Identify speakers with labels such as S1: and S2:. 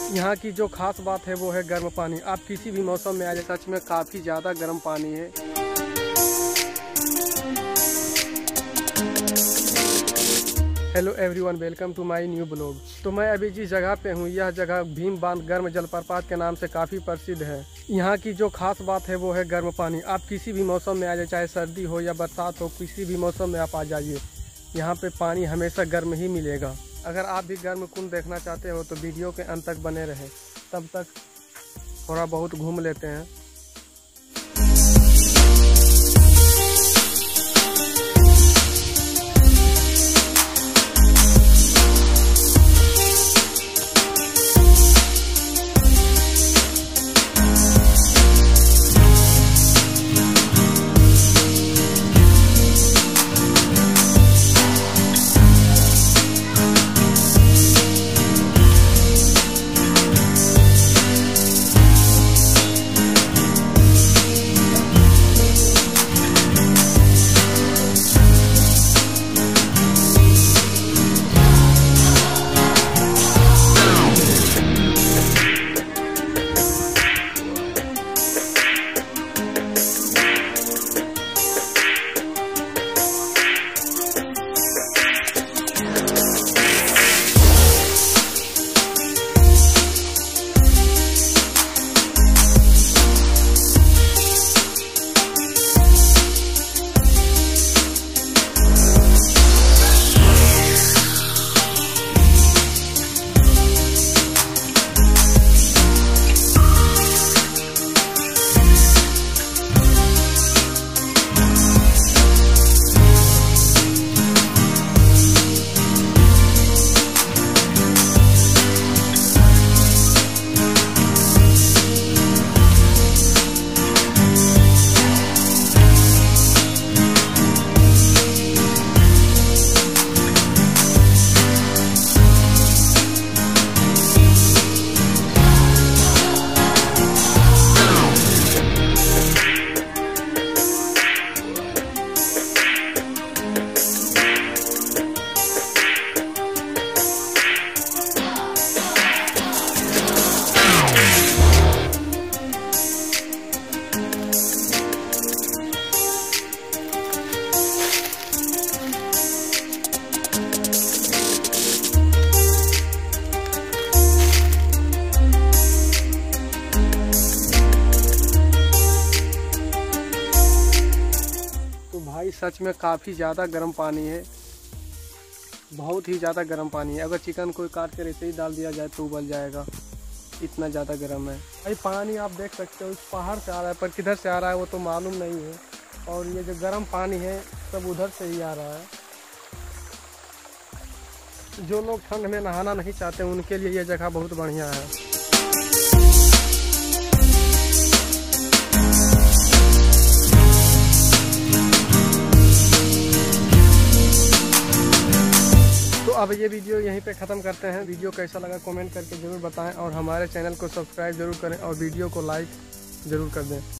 S1: यहाँ की जो खास बात है वो है गर्म पानी। आप किसी भी मौसम में आ जाए, सच में काफ़ी ज़्यादा गर्म पानी है। Hello everyone, welcome to my new blog. तो मैं अभी जिस जगह पे हूँ, यह जगह भीम बांध गर्म जलप्रपात के नाम से काफ़ी प्रसिद्ध है। यहाँ की जो खास बात है वो है गर्म पानी। आप किसी भी मौसम में आ जाए, चाहे सर्दी हो या बरसात हो, किसी भी मौसम में आप आ जाइए, यहाँ पे पानी हमेशा गर्म ही मिलेगा। अगर आप भी गर्म कुंड देखना चाहते हो तो वीडियो के अंत तक बने रहें। तब तक थोड़ा बहुत घूम लेते हैं। भाई सच में काफ़ी ज़्यादा गर्म पानी है, बहुत ही ज़्यादा गर्म पानी है। अगर चिकन कोई काट कर ऐसे ही डाल दिया जाए तो उबल जाएगा, इतना ज़्यादा गर्म है भाई। पानी आप देख सकते हो, इस पहाड़ से आ रहा है, पर किधर से आ रहा है वो तो मालूम नहीं है। और ये जो गर्म पानी है सब उधर से ही आ रहा है। जो लोग ठंड में नहाना नहीं चाहते उनके लिए ये जगह बहुत बढ़िया है। तो अब ये वीडियो यहीं पे ख़त्म करते हैं। वीडियो कैसा लगा कमेंट करके ज़रूर बताएं और हमारे चैनल को सब्सक्राइब ज़रूर करें और वीडियो को लाइक ज़रूर कर दें।